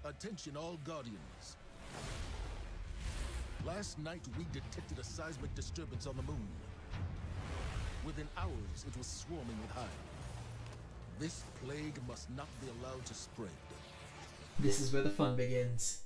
Attention all Guardians. Last night we detected a seismic disturbance on the moon. Within hours it was swarming with hive. This plague must not be allowed to spread. This is where the fun begins.